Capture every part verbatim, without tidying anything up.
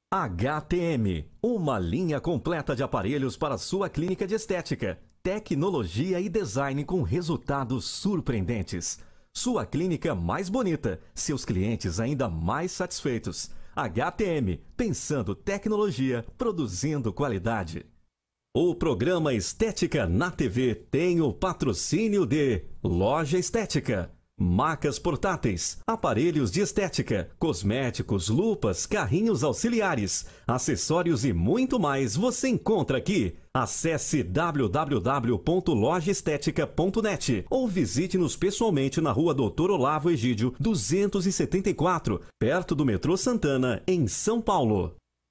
H T M, uma linha completa de aparelhos para sua clínica de estética, tecnologia e design com resultados surpreendentes. Sua clínica mais bonita, seus clientes ainda mais satisfeitos. H T M, pensando tecnologia, produzindo qualidade. O programa Estética na T V tem o patrocínio de Loja Estética, macas portáteis, aparelhos de estética, cosméticos, lupas, carrinhos auxiliares, acessórios e muito mais você encontra aqui. Acesse w w w ponto loja estética ponto net ou visite-nos pessoalmente na rua Doutor Olavo Egídio, duzentos e setenta e quatro, perto do metrô Santana, em São Paulo.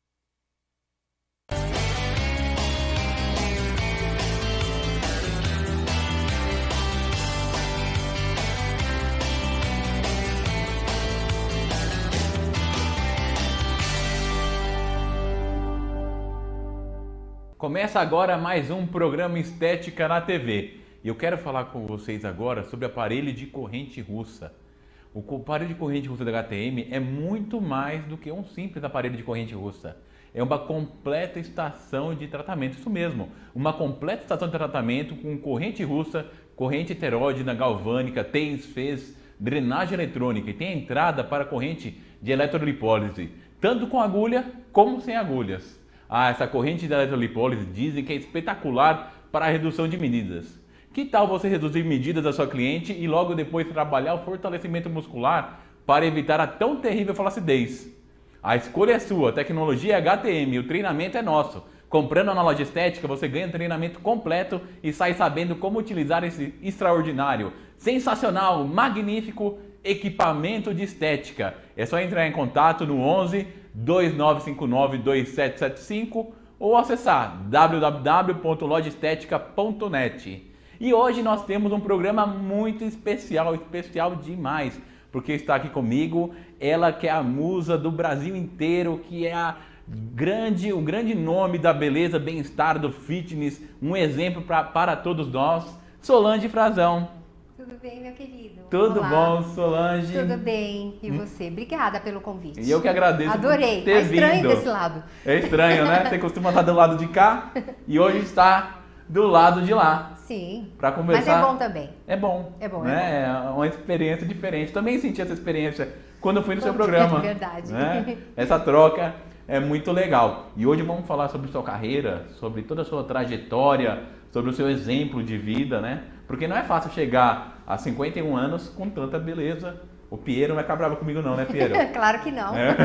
Começa agora mais um programa Estética na T V. E eu quero falar com vocês agora sobre aparelho de corrente russa. O aparelho de corrente russa da H T M é muito mais do que um simples aparelho de corrente russa. É uma completa estação de tratamento, isso mesmo. Uma completa estação de tratamento com corrente russa, corrente heterógena, galvânica, T fez, drenagem eletrônica e tem entrada para corrente de eletrolipólise, tanto com agulha como sem agulhas. Ah, essa corrente de eletrolipólise dizem que é espetacular para a redução de medidas. Que tal você reduzir medidas da sua cliente e logo depois trabalhar o fortalecimento muscular para evitar a tão terrível flacidez? A escolha é sua, a tecnologia é H T M, o treinamento é nosso. Comprando na Loja Estética você ganha um treinamento completo e sai sabendo como utilizar esse extraordinário, sensacional, magnífico equipamento de estética. É só entrar em contato no onze, dois nove cinco nove, dois sete sete cinco ou acessar w w w ponto loja estética ponto net. E hoje nós temos um programa muito especial, especial demais, porque está aqui comigo ela que é a musa do Brasil inteiro, que é a grande, o grande nome da beleza, bem-estar, do fitness, um exemplo pra, para todos nós, Solange Frazão. Tudo bem, meu querido? Tudo Olá. bom, Solange? Tudo bem. E você? Obrigada pelo convite. E eu que agradeço. Adorei. Por ter É estranho vindo. desse lado. É estranho, né? Você costuma estar do lado de cá e hoje está do lado de lá. Sim. Para conversar. Mas é bom também. É bom. É bom, né? é bom. É uma experiência diferente. Também senti essa experiência quando eu fui no seu programa. É verdade. Né? Essa troca é muito legal. E hoje vamos falar sobre sua carreira, sobre toda a sua trajetória, sobre o seu exemplo de vida, né? Porque não é fácil chegar a cinquenta e um anos com tanta beleza. O Piero não vai ficar bravo comigo não, né, Piero? Claro que não. É.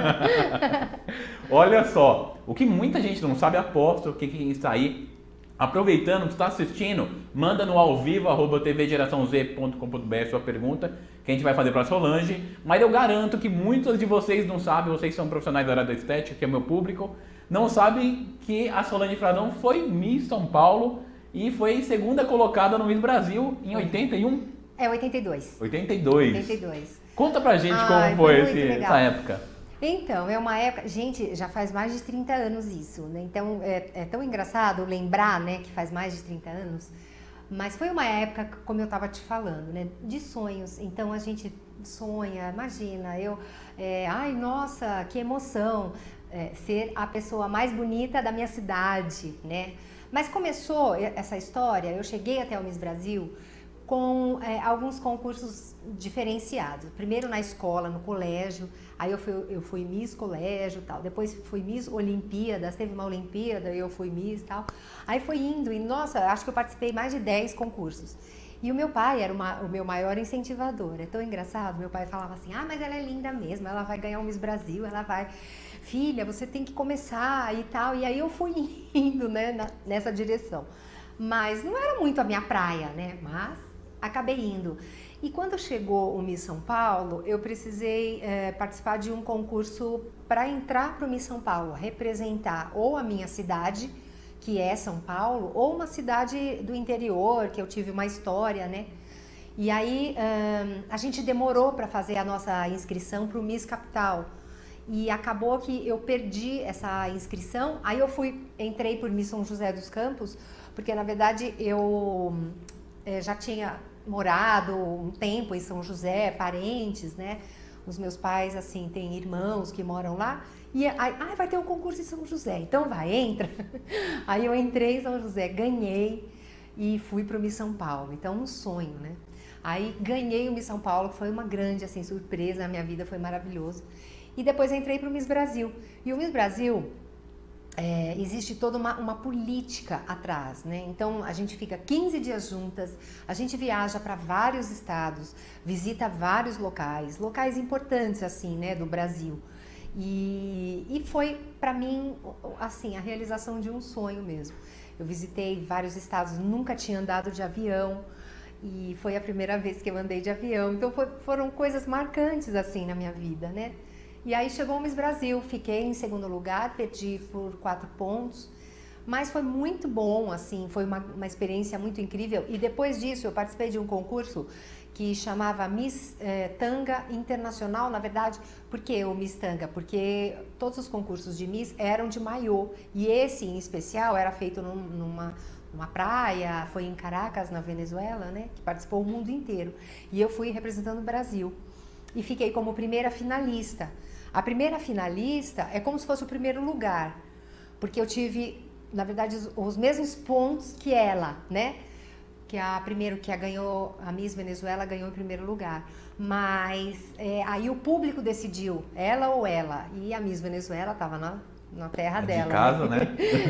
Olha só, o que muita gente não sabe, aposto que quem está aí aproveitando, está assistindo, manda no ao vivo, arroba t v geração z ponto com ponto b r sua pergunta, que a gente vai fazer para a Solange. Mas eu garanto que muitos de vocês não sabem, vocês que são profissionais da área da estética, que é meu público, não sabem que a Solange Frazão foi Miss São Paulo e foi segunda colocada no Miss Brasil em oitenta e um? É oitenta e dois. oitenta e dois. oitenta e dois. Conta pra gente Ai, como foi, foi esse, essa época. Então, é uma época... Gente, já faz mais de trinta anos isso, né? Então, é, é tão engraçado lembrar, né, que faz mais de trinta anos. Mas foi uma época, como eu estava te falando, né, de sonhos. Então, a gente sonha, imagina, eu... É, ai, nossa, que emoção é, ser a pessoa mais bonita da minha cidade, né? Mas começou essa história, eu cheguei até o Miss Brasil com é, alguns concursos diferenciados. Primeiro na escola, no colégio, aí eu fui, eu fui Miss Colégio e tal. Depois fui Miss Olimpíadas, teve uma Olimpíada e eu fui Miss e tal. Aí foi indo e, nossa, acho que eu participei mais de dez concursos. E o meu pai era uma, o meu maior incentivador. É tão engraçado, meu pai falava assim, ah, mas ela é linda mesmo, ela vai ganhar o Miss Brasil, ela vai... Filha, você tem que começar e tal. E aí eu fui indo, né, na, nessa direção. Mas não era muito a minha praia, né? Mas acabei indo. E quando chegou o Miss São Paulo, eu precisei é, participar de um concurso para entrar para o Miss São Paulo, representar ou a minha cidade, que é São Paulo, ou uma cidade do interior, que eu tive uma história, né? E aí hum, a gente demorou para fazer a nossa inscrição para o Miss Capital. E acabou que eu perdi essa inscrição, aí eu fui, entrei por Miss São José dos Campos, porque na verdade eu é, já tinha morado um tempo em São José, parentes, né? Os meus pais, assim, têm irmãos que moram lá. E aí, ah, vai ter um concurso em São José. Então vai, entra. Aí eu entrei em São José, ganhei e fui para o Miss São Paulo. Então, um sonho, né? Aí ganhei o Miss São Paulo, que foi uma grande, assim, surpresa na minha vida, foi maravilhoso. E depois entrei para o Miss Brasil. E o Miss Brasil... É, existe toda uma, uma política atrás, né? Então a gente fica quinze dias juntas, a gente viaja para vários estados, visita vários locais, locais importantes assim, né, do Brasil. E, e foi para mim assim a realização de um sonho mesmo. Eu visitei vários estados, nunca tinha andado de avião e foi a primeira vez que eu andei de avião. Então foi, foram coisas marcantes assim na minha vida, né? E aí chegou o Miss Brasil, fiquei em segundo lugar, perdi por quatro pontos, mas foi muito bom, assim, foi uma, uma experiência muito incrível. E depois disso eu participei de um concurso que chamava Miss eh, Tanga Internacional, na verdade. Por que o Miss Tanga? Porque todos os concursos de Miss eram de maiô, e esse em especial era feito num, numa... uma praia, foi em Caracas, na Venezuela, né, que participou o mundo inteiro. E eu fui representando o Brasil e fiquei como primeira finalista. A primeira finalista é como se fosse o primeiro lugar, porque eu tive, na verdade, os, os mesmos pontos que ela, né? Que a primeiro que a ganhou, a Miss Venezuela ganhou em primeiro lugar. Mas é, aí o público decidiu, ela ou ela. E a Miss Venezuela estava na, na terra de dela. De casa, né?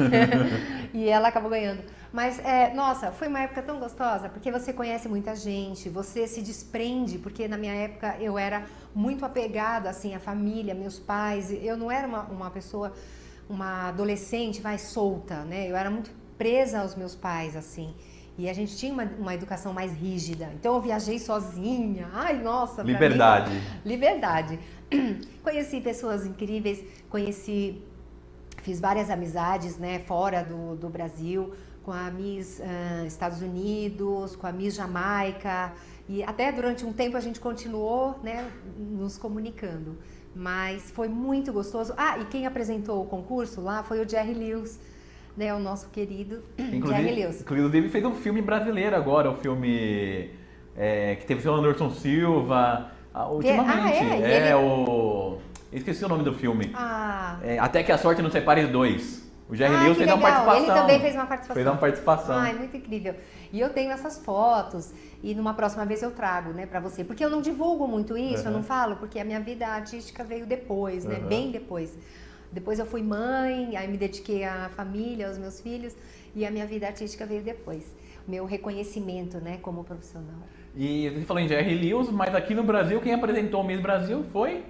né? E ela acabou ganhando. Mas, é, nossa, foi uma época tão gostosa, porque você conhece muita gente, você se desprende, porque na minha época eu era muito apegada, assim, à família, meus pais. Eu não era uma, uma pessoa, uma adolescente, vai, solta, né? Eu era muito presa aos meus pais, assim. E a gente tinha uma, uma educação mais rígida. Então eu viajei sozinha. Ai, nossa, liberdade. Mim, liberdade. Conheci pessoas incríveis, conheci, fiz várias amizades, né, fora do, do Brasil, com a Miss uh, Estados Unidos, com a Miss Jamaica, e até durante um tempo a gente continuou, né, nos comunicando, mas foi muito gostoso. Ah, e quem apresentou o concurso lá foi o Jerry Lewis, né, o nosso querido inclusive, Jerry Lewis. Inclusive fez um filme brasileiro agora, o um filme é, que teve o Anderson Silva, ultimamente, ah, é, é ele... o... Esqueci o nome do filme. Ah. É, Até que a Sorte Nos Separe Dois. O Jerry ah, Lewis fez legal. uma participação. Ele também fez uma participação. Fez uma participação. Ai, muito incrível. E eu tenho essas fotos e numa próxima vez eu trago, né, pra você. Porque eu não divulgo muito isso, uhum. eu não falo, porque a minha vida artística veio depois, né, uhum. bem depois. Depois eu fui mãe, aí me dediquei à família, aos meus filhos, e a minha vida artística veio depois. Meu reconhecimento, né, como profissional. E você falou em Jerry Lewis, mas aqui no Brasil, quem apresentou o Miss Brasil foi?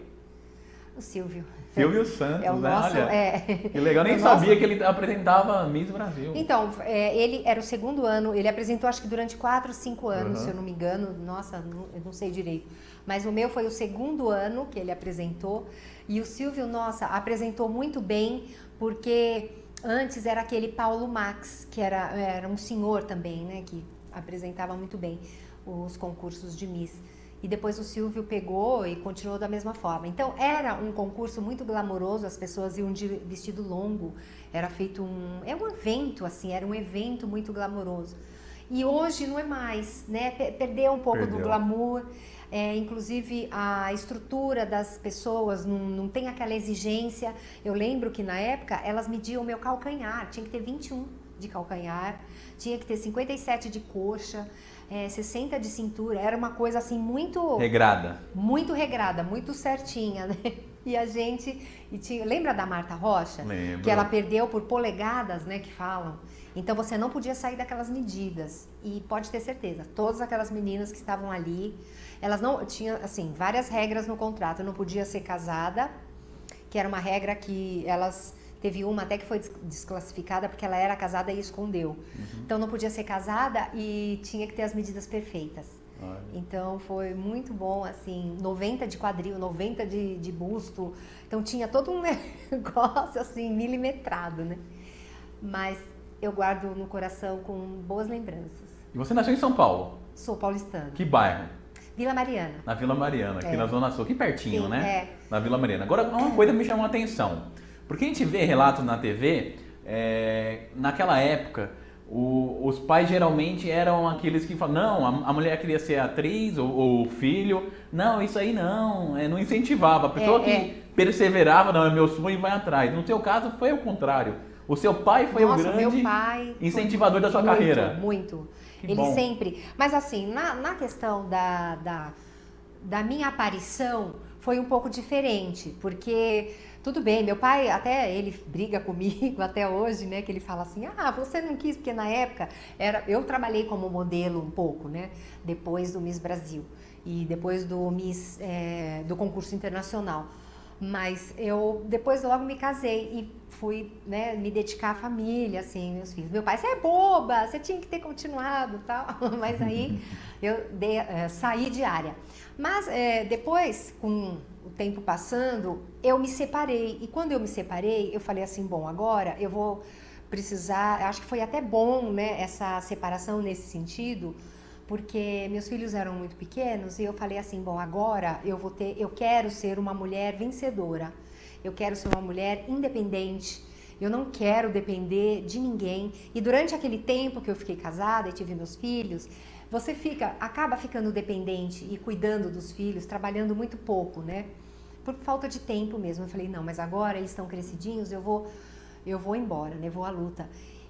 O Silvio. Silvio Santos, é o né? nosso, Olha, é, que legal, nem o sabia nosso... que ele apresentava Miss Brasil. Então, é, ele era o segundo ano, ele apresentou acho que durante quatro, cinco anos, uhum. se eu não me engano, nossa, não, eu não sei direito. Mas o meu foi o segundo ano que ele apresentou, e o Silvio, nossa, apresentou muito bem, porque antes era aquele Paulo Max, que era, era um senhor também, né, que apresentava muito bem os concursos de Miss. E depois o Silvio pegou e continuou da mesma forma. Então era um concurso muito glamouroso, as pessoas iam de vestido longo, era feito um... é um evento, assim, era um evento muito glamouroso. E hoje não é mais, né? Perdeu um pouco Perdeu. do glamour, é, inclusive a estrutura das pessoas não, não tem aquela exigência. Eu lembro que na época elas mediam o meu calcanhar, tinha que ter vinte e um de calcanhar, tinha que ter cinquenta e sete de coxa, É, sessenta de cintura, era uma coisa assim muito... Regrada. Muito regrada, muito certinha, né? E a gente... E tinha, lembra da Marta Rocha? Lembro. Que ela perdeu por polegadas, né, que falam. Então você não podia sair daquelas medidas. E pode ter certeza, todas aquelas meninas que estavam ali, elas não... Tinha, assim, várias regras no contrato. Não podia ser casada, que era uma regra que elas... Teve uma até que foi desclassificada porque ela era casada e escondeu. Uhum. Então não podia ser casada e tinha que ter as medidas perfeitas. Olha. Então foi muito bom, assim, noventa de quadril, noventa de, de busto. Então tinha todo um negócio assim, milimetrado, né? Mas eu guardo no coração com boas lembranças. E você nasceu em São Paulo? Sou paulistana. Que bairro? Vila Mariana. Na Vila Mariana, aqui é. na Zona Sul, aqui pertinho, Sim, né? É. Na Vila Mariana. Agora, uma coisa me chamou a atenção. Porque a gente vê relatos na T V, é, naquela época, o, os pais geralmente eram aqueles que falavam, não, a, a mulher queria ser atriz ou, ou filho, não, isso aí não, é, não incentivava. A pessoa é, que é. perseverava, não, é meu sonho e vai atrás. No seu caso foi o contrário. O seu pai foi Nossa, o grande pai incentivador da sua muito, carreira. Muito, que Ele bom. sempre... Mas assim, na, na questão da, da, da minha aparição, foi um pouco diferente, porque... Tudo bem, meu pai até ele briga comigo até hoje, né? Que ele fala assim, ah, você não quis, porque na época era, eu trabalhei como modelo um pouco, né? Depois do Miss Brasil e depois do Miss é, do concurso internacional. Mas eu depois logo me casei e fui, né, me dedicar à família, assim, meus filhos. Meu pai, você é boba, você tinha que ter continuado, tal. Mas aí eu dei, é, saí de área. Mas é, depois, com o tempo passando, eu me separei. E quando eu me separei, eu falei assim, bom, agora eu vou precisar... Acho que foi até bom, né, essa separação nesse sentido, porque meus filhos eram muito pequenos e eu falei assim, bom, agora eu vou ter... Eu quero ser uma mulher vencedora. Eu quero ser uma mulher independente. Eu não quero depender de ninguém. E durante aquele tempo que eu fiquei casada e tive meus filhos... Você fica, acaba ficando dependente e cuidando dos filhos, trabalhando muito pouco, né? Por falta de tempo mesmo. Eu falei, não, mas agora eles estão crescidinhos, eu vou, eu vou embora, né? Vou à luta.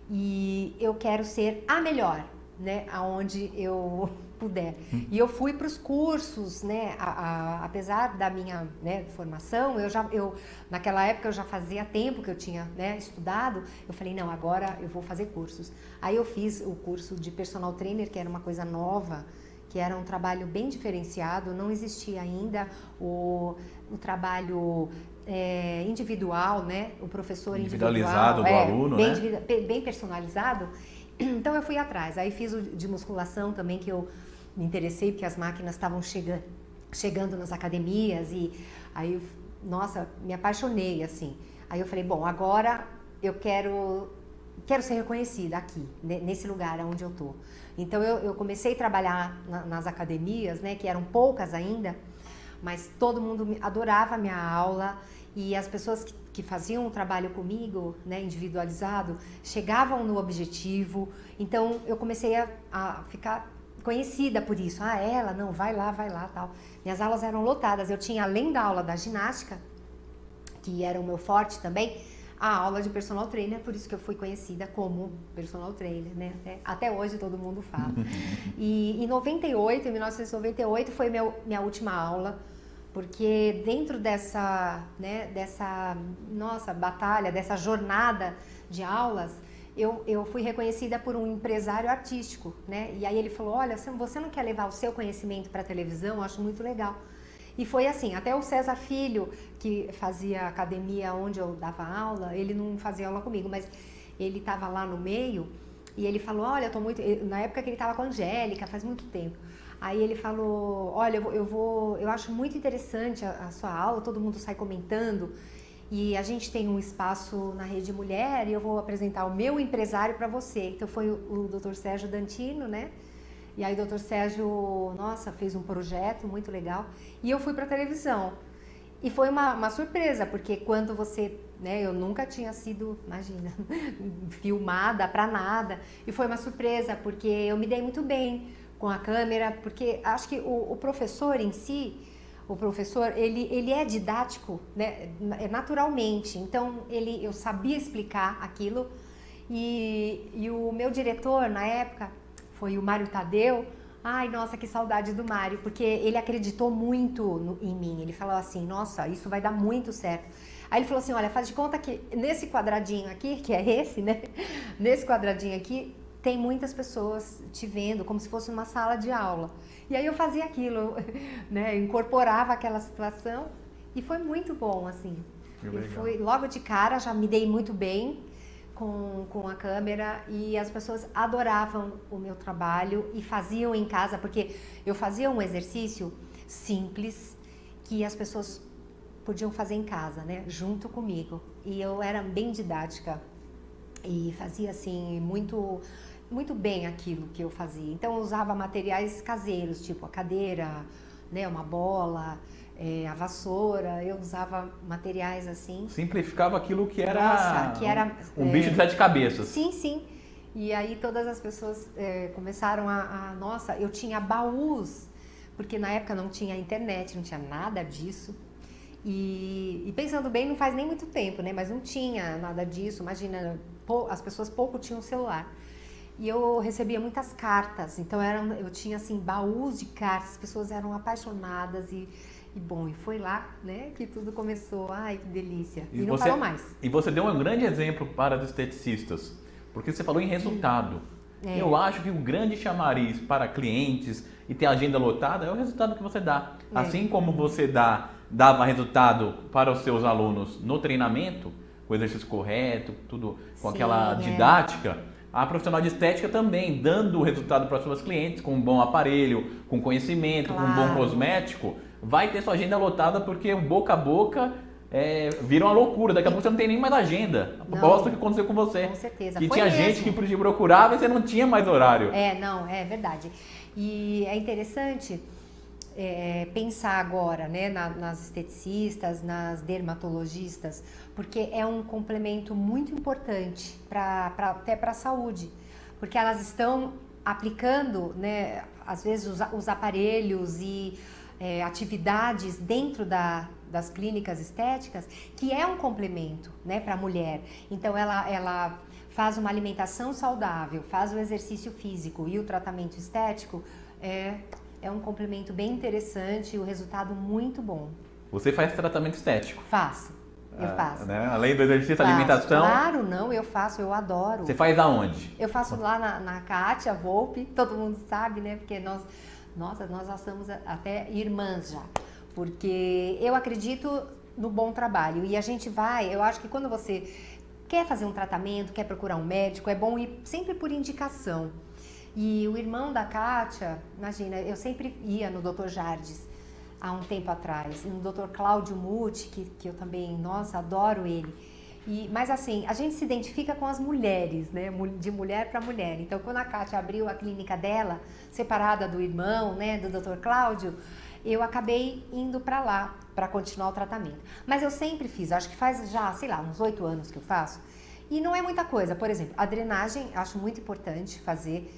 E eu quero ser a melhor, né? Aonde eu puder. E eu fui para os cursos, né? A, a, apesar da minha, né, formação, eu já, eu, naquela época eu já fazia tempo que eu tinha, né, estudado. Eu falei, não, agora eu vou fazer cursos. Aí eu fiz o curso de personal trainer, que era uma coisa nova, que era um trabalho bem diferenciado. Não existia ainda o, o trabalho é, individual, né? O professor individualizado individual, do é, aluno, bem, né? Bem personalizado. Então eu fui atrás. Aí fiz o de musculação também, que eu me interessei, porque as máquinas estavam chegando, chegando nas academias e aí, nossa, me apaixonei, assim. Aí eu falei, bom, agora eu quero, quero ser reconhecida aqui, nesse lugar onde eu tô. Então eu, eu comecei a trabalhar na, nas academias, né, que eram poucas ainda, mas todo mundo adorava a minha aula e as pessoas que, que faziam o trabalho comigo, né, individualizado, chegavam no objetivo. Então eu comecei a, a ficar conhecida por isso. Ah, ela, não, vai lá, vai lá, tal. Minhas aulas eram lotadas. Eu tinha, além da aula da ginástica, que era o meu forte também, a aula de personal trainer, por isso que eu fui conhecida como personal trainer, né? Até, até hoje todo mundo fala. E em noventa e oito, em mil novecentos e noventa e oito, foi meu, minha última aula, porque dentro dessa, né, dessa, nossa, batalha, dessa jornada de aulas, Eu, eu fui reconhecida por um empresário artístico, né? E aí ele falou, olha, você não quer levar o seu conhecimento para a televisão? Eu acho muito legal. E foi assim, até o César Filho, que fazia academia onde eu dava aula, ele não fazia aula comigo, mas ele estava lá no meio e ele falou, olha, eu tô muito... Na época que ele estava com a Angélica, faz muito tempo. Aí ele falou, olha, eu vou, eu, vou, eu acho muito interessante a, a sua aula, todo mundo sai comentando. E a gente tem um espaço na Rede Mulher e eu vou apresentar o meu empresário para você. Então foi o, o doutor Sérgio Dantino, né? E aí o doutor Sérgio, nossa, fez um projeto muito legal. E eu fui para a televisão. E foi uma, uma surpresa, porque quando você, né, eu nunca tinha sido, imagina, filmada para nada. E foi uma surpresa, porque eu me dei muito bem com a câmera, porque acho que o, o professor em si... O professor, ele, ele é didático, né, naturalmente, então ele, eu sabia explicar aquilo e, e o meu diretor na época foi o Mário Tadeu. Ai, nossa, que saudade do Mário, porque ele acreditou muito no, em mim, ele falou assim, nossa, isso vai dar muito certo. Aí ele falou assim, olha, faz de conta que nesse quadradinho aqui, que é esse, né, nesse quadradinho aqui, tem muitas pessoas te vendo, como se fosse uma sala de aula. E aí eu fazia aquilo, né, incorporava aquela situação e foi muito bom, assim. Eu fui, logo de cara, já me dei muito bem com, com a câmera e as pessoas adoravam o meu trabalho e faziam em casa, porque eu fazia um exercício simples que as pessoas podiam fazer em casa, né, junto comigo. E eu era bem didática e fazia, assim, muito... muito bem aquilo que eu fazia. Então eu usava materiais caseiros, tipo a cadeira, né, uma bola, é, a vassoura. Eu usava materiais assim. Simplificava aquilo que era, Nossa, que era um, um é, bicho de sete cabeças. Sim, sim. E aí todas as pessoas é, começaram a, a... Nossa, eu tinha baús, porque na época não tinha internet, não tinha nada disso. E, e pensando bem, não faz nem muito tempo, né? Mas não tinha nada disso, imagina, pou, as pessoas pouco tinham celular. E eu recebia muitas cartas, então eram, eu tinha assim baús de cartas, as pessoas eram apaixonadas e, e bom, e foi lá, né, que tudo começou. Ai, que delícia. E, e não você, parou mais. E você deu um grande exemplo para os esteticistas, porque você falou em resultado. É. Eu acho que o grande chamariz para clientes e ter a agenda lotada é o resultado que você dá. É. Assim como você dá, dava resultado para os seus alunos no treinamento, com o exercício correto, tudo com Sim, aquela didática, é. A profissional de estética também, dando o resultado para suas clientes, com um bom aparelho, com conhecimento, claro. Com um bom cosmético, vai ter sua agenda lotada, porque o boca a boca é, vira uma loucura. Daqui a pouco você não tem nem mais agenda. Aposto que aconteceu com você. Com certeza. Que Foi tinha mesmo. gente que te procurava e você não tinha mais horário. É, não, é verdade. E é interessante é, pensar agora, né, na, nas esteticistas, nas dermatologistas, porque é um complemento muito importante pra, pra, até para a saúde, porque elas estão aplicando, né, às vezes os, os aparelhos e é, atividades dentro da, das clínicas estéticas, que é um complemento, né, para a mulher. Então ela, ela faz uma alimentação saudável, faz o exercício físico e o tratamento estético, é, é um complemento bem interessante e o resultado muito bom. Você faz tratamento estético? Faço. Eu faço. Ah, né? Além do exercício, faço. alimentação. Claro, não, eu faço, eu adoro. Você faz aonde? Eu faço lá na, na Kátia Volpe, todo mundo sabe, né? Porque nós, nossa, nós já somos até irmãs já. Porque eu acredito no bom trabalho. E a gente vai, eu acho que quando você quer fazer um tratamento, quer procurar um médico, é bom ir sempre por indicação. E o irmão da Kátia, imagina, eu sempre ia no doutor Jardes, há um tempo atrás, no doutor Cláudio Muti, que, que eu também, nossa, adoro ele. E, mas assim, a gente se identifica com as mulheres, né, de mulher para mulher. Então, quando a Kátia abriu a clínica dela, separada do irmão, né, do doutor Cláudio, eu acabei indo para lá, para continuar o tratamento. Mas eu sempre fiz, acho que faz já, sei lá, uns oito anos que eu faço, e não é muita coisa. Por exemplo, a drenagem, acho muito importante fazer.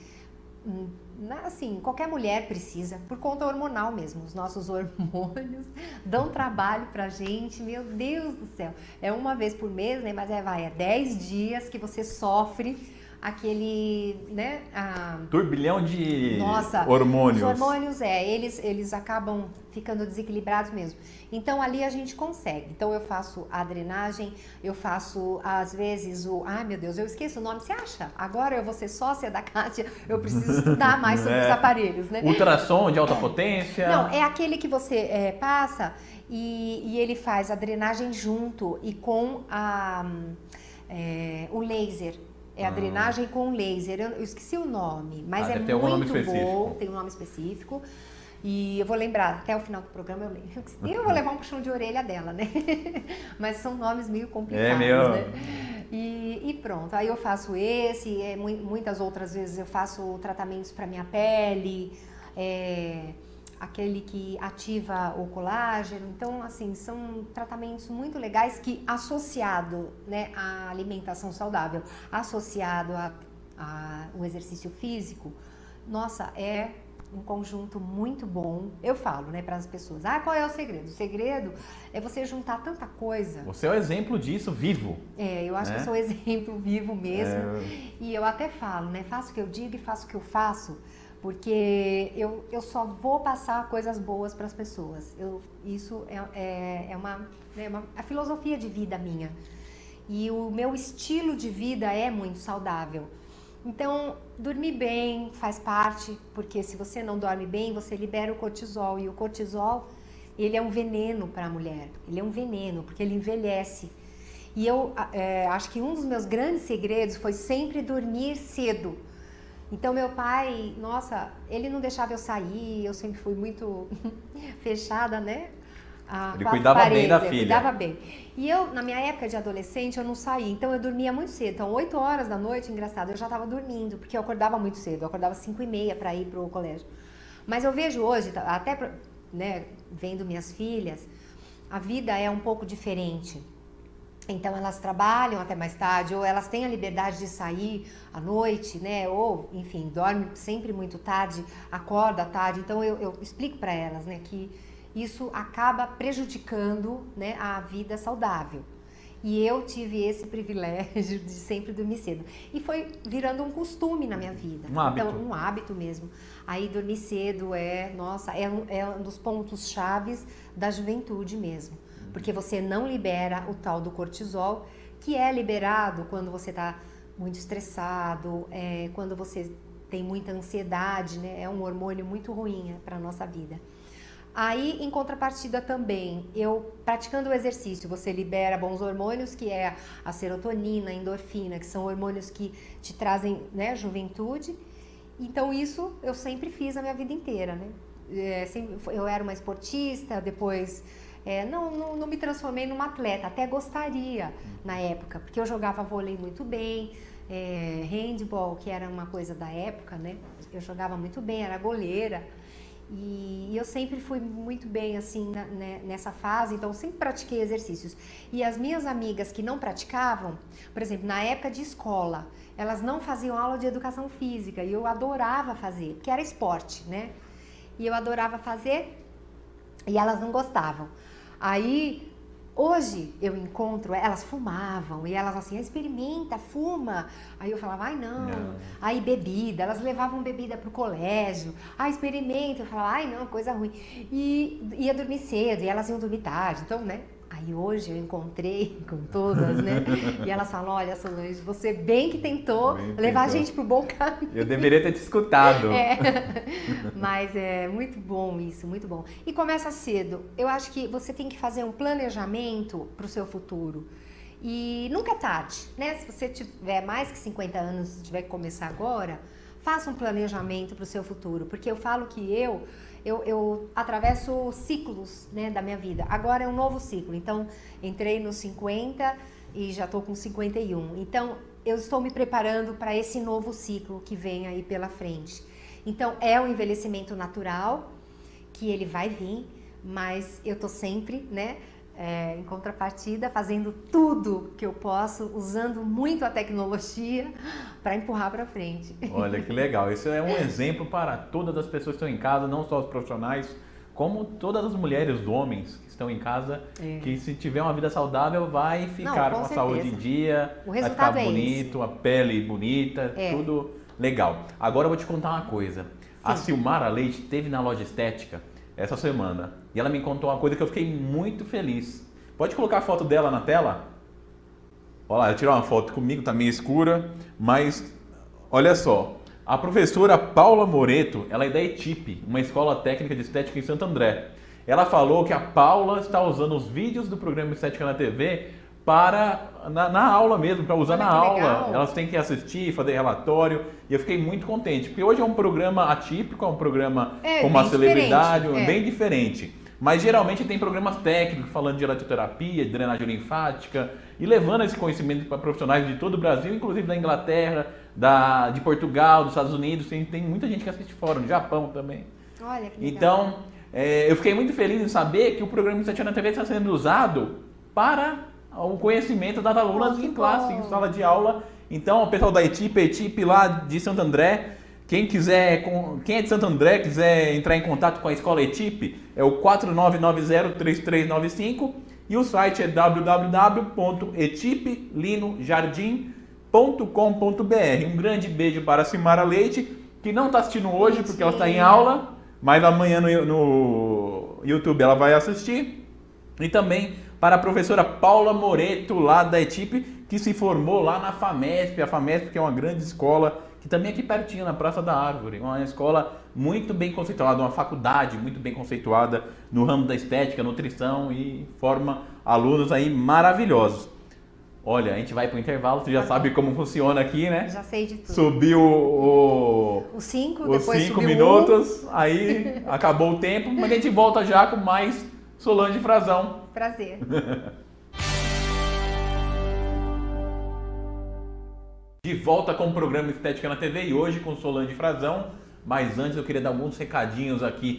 Assim, qualquer mulher precisa, por conta hormonal mesmo. Os nossos hormônios dão trabalho pra gente, meu Deus do céu. É uma vez por mês, né? Mas é, vai, é dez dias que você sofre aquele, né? A... turbilhão de Nossa, hormônios. Os hormônios, é, eles, eles acabam ficando desequilibrados mesmo. Então ali a gente consegue. Então eu faço a drenagem, eu faço às vezes o... Ai meu Deus, eu esqueço o nome, você acha? Agora eu vou ser sócia da Kátia, eu preciso estudar mais sobre é. os aparelhos, né? Ultrassom de alta potência? Não, é aquele que você é, passa e, e ele faz a drenagem junto e com a, é, o laser. É a drenagem com laser, eu, eu esqueci o nome, mas ah, é muito nome bom, tem um nome específico. E eu vou lembrar, até o final do programa eu lembro. Eu vou levar um puxão de orelha dela, né? Mas são nomes meio complicados, é, meu... né? E, e pronto, aí eu faço esse, é, muitas outras vezes eu faço tratamentos para minha pele, é, aquele que ativa o colágeno. Então, assim, são tratamentos muito legais que, associado, né, à alimentação saudável, associado ao exercício físico, nossa, é um conjunto muito bom. Eu falo, né, para as pessoas, ah, qual é o segredo? O segredo é você juntar tanta coisa. Você é o exemplo disso, vivo. É, eu acho né? que eu sou o exemplo vivo mesmo. É... E eu até falo, né, faço o que eu digo e faço o que eu faço, porque eu, eu só vou passar coisas boas para as pessoas. Eu, isso é, é, é, uma, é uma a filosofia de vida minha. E o meu estilo de vida é muito saudável. Então, dormir bem faz parte, porque se você não dorme bem, você libera o cortisol. E o cortisol, ele é um veneno para a mulher. Ele é um veneno, porque ele envelhece. E eu é, acho que um dos meus grandes segredos foi sempre dormir cedo. Então, meu pai, nossa, ele não deixava eu sair, eu sempre fui muito fechada, né? Ah, ele cuidava paredes, bem da filha. Cuidava bem. E eu, na minha época de adolescente, eu não saía, então eu dormia muito cedo. Então, oito horas da noite, engraçado, eu já estava dormindo, porque eu acordava muito cedo, eu acordava cinco e meia para ir pro colégio. Mas eu vejo hoje, até né, vendo minhas filhas, a vida é um pouco diferente. Então elas trabalham até mais tarde, ou elas têm a liberdade de sair à noite, né? Ou, enfim, dorme sempre muito tarde, acorda tarde. Então eu, eu explico para elas, né, que isso acaba prejudicando, né, a vida saudável. E eu tive esse privilégio de sempre dormir cedo. E foi virando um costume na minha vida. Um hábito. Então, um hábito mesmo. Aí dormir cedo é, nossa, é um, é um dos pontos chaves da juventude mesmo. Porque você não libera o tal do cortisol, que é liberado quando você está muito estressado, é, quando você tem muita ansiedade, né? É um hormônio muito ruim para a nossa vida. Aí, em contrapartida também, eu praticando o exercício, você libera bons hormônios, que é a serotonina, a endorfina, que são hormônios que te trazem, né, juventude. Então isso eu sempre fiz a minha vida inteira, né? É, sempre, eu era uma esportista, depois é, não, não, não me transformei numa atleta, até gostaria na época, porque eu jogava vôlei muito bem, é, handball, que era uma coisa da época, né? Eu jogava muito bem, era goleira. E eu sempre fui muito bem assim na, né, nessa fase, então sempre pratiquei exercícios. E as minhas amigas que não praticavam, por exemplo, na época de escola, elas não faziam aula de educação física e eu adorava fazer, porque era esporte, né? E eu adorava fazer e elas não gostavam. Aí, hoje eu encontro, elas fumavam e elas assim, experimenta, fuma. Aí eu falava, ai não. não. Aí bebida, elas levavam bebida pro colégio. Ai, experimenta. Eu falava, ai não, coisa ruim. E ia dormir cedo e elas iam dormir tarde. Então, né? Aí hoje eu encontrei com todas, né? E elas falam, olha Solange, você bem que tentou bem levar tentou. a gente pro bom caminho. Eu deveria ter te escutado. É. Mas é muito bom isso, muito bom. E começa cedo. Eu acho que você tem que fazer um planejamento pro seu futuro. E nunca é tarde, né? Se você tiver mais que cinquenta anos, tiver que começar agora, faça um planejamento pro seu futuro. Porque eu falo que eu... Eu, eu atravesso ciclos, né, da minha vida. Agora é um novo ciclo. Então, entrei nos cinquenta e já estou com cinquenta e um. Então, eu estou me preparando para esse novo ciclo que vem aí pela frente. Então, é um envelhecimento natural, que ele vai vir, mas eu estou sempre, né, é, em contrapartida, fazendo tudo que eu posso, usando muito a tecnologia para empurrar para frente. Olha que legal, isso é um exemplo para todas as pessoas que estão em casa, não só os profissionais, como todas as mulheres, os homens que estão em casa, é. que se tiver uma vida saudável vai ficar não, com, com a saúde em dia, o vai ficar é bonito, esse. a pele bonita, é. tudo legal. Agora eu vou te contar uma coisa, Sim. a Silmara Leite esteve na loja estética essa semana e ela me contou uma coisa que eu fiquei muito feliz. Pode colocar a foto dela na tela? Olha lá, eu tirei uma foto comigo, tá meio escura, mas olha só, a professora Paula Moreto, ela é da ETIP, uma escola técnica de estética em Santo André. Ela falou que a Paula está usando os vídeos do programa Estética na T V para, na, na aula mesmo, para usar olha na aula. Legal. Elas têm que assistir, fazer relatório, e eu fiquei muito contente, porque hoje é um programa atípico, é um programa é, com uma celebridade, é. bem diferente. Mas geralmente tem programas técnicos falando de eletroterapia, de drenagem linfática e levando esse conhecimento para profissionais de todo o Brasil, inclusive da Inglaterra, da, de Portugal, dos Estados Unidos. Tem, tem muita gente que assiste fora, no Japão também. Olha que legal. Então, é, eu fiquei muito feliz em saber que o programa Estética na T V está sendo usado para o conhecimento das alunas oh, em classe, bom. em sala de aula. Então, o pessoal da ETIP, ETIP lá de Santo André, quem quiser, quem é de Santo André, quiser entrar em contato com a escola ETIP, é o quatro nove nove zero, três três nove cinco e o site é w w w ponto etip lino jardim ponto com ponto b r. Um grande beijo para a Silmara Leite, que não está assistindo hoje porque ela está em aula, mas amanhã no, no YouTube ela vai assistir. E também para a professora Paula Moreto, lá da ETIP, que se formou lá na FAMESP, a FAMESP que é uma grande escola, que também é aqui pertinho, na Praça da Árvore, uma escola muito bem conceituada, uma faculdade muito bem conceituada no ramo da estética, nutrição e forma alunos aí maravilhosos. Olha, a gente vai para o intervalo, você já tá sabe bom. como funciona aqui, né? Já sei de tudo. Subiu o, os cinco, os depois cinco subiu minutos, um. aí acabou o tempo, mas a gente volta já com mais Solange Frazão. Prazer. De volta com o programa Estética na T V e hoje com Solange Frazão, mas antes eu queria dar alguns recadinhos aqui.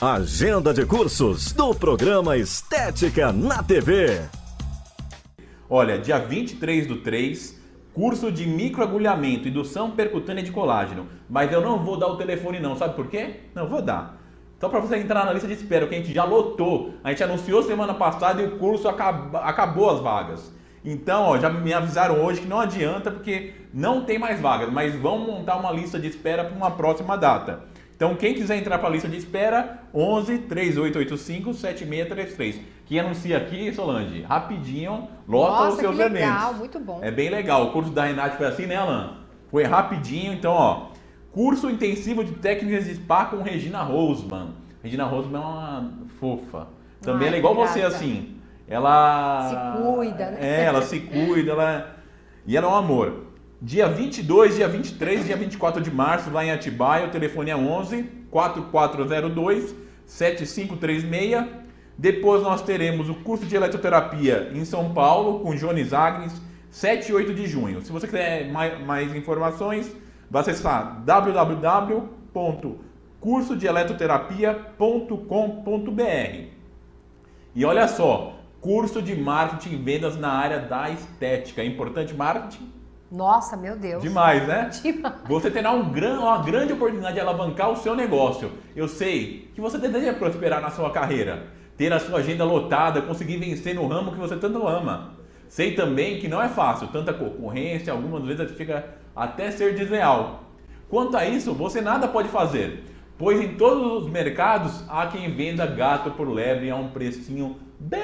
Agenda de cursos do programa Estética na T V. Olha, dia vinte e três do três, curso de microagulhamento, indução percutânea de colágeno. Mas eu não vou dar o telefone não, sabe por quê? Não, vou dar. Então, para você entrar na lista de espera, que a gente já lotou, a gente anunciou semana passada e o curso acabou, acabou as vagas. Então, ó, já me avisaram hoje que não adianta porque não tem mais vagas, mas vamos montar uma lista de espera para uma próxima data. Então, quem quiser entrar para a lista de espera, onze, três oito oito cinco, sete seis três três. Quem anuncia aqui, Solange, rapidinho, lota Nossa, os seus que legal, eventos. muito bom. É bem legal. O curso da Renate foi assim, né, Alan? Foi rapidinho. Então, ó, curso intensivo de técnicas de spa com Regina Rosman. Regina Rosman é uma fofa. Também Ai, ela é igual você, graça. assim. Ela... Se cuida, né? É, ela se cuida, ela... E ela é um amor. Dia vinte e dois, dia vinte e três, dia vinte e quatro de março, lá em Atibaia, o telefone é onze, quatro quatro zero dois, sete cinco três seis. Depois nós teremos o curso de eletroterapia em São Paulo, com Jones Agnes, sete e oito de junho. Se você quiser mais, mais informações, vai acessar w w w ponto curso de eletroterapia ponto com ponto b r. E olha só, curso de marketing e vendas na área da estética. É importante marketing? Nossa, meu Deus. Demais, né? Demais. Você terá um gran, uma grande oportunidade de alavancar o seu negócio. Eu sei que você deseja prosperar na sua carreira, ter a sua agenda lotada, conseguir vencer no ramo que você tanto ama. Sei também que não é fácil, tanta concorrência, algumas vezes fica até ser desleal. Quanto a isso, você nada pode fazer, pois em todos os mercados há quem venda gato por lebre a um precinho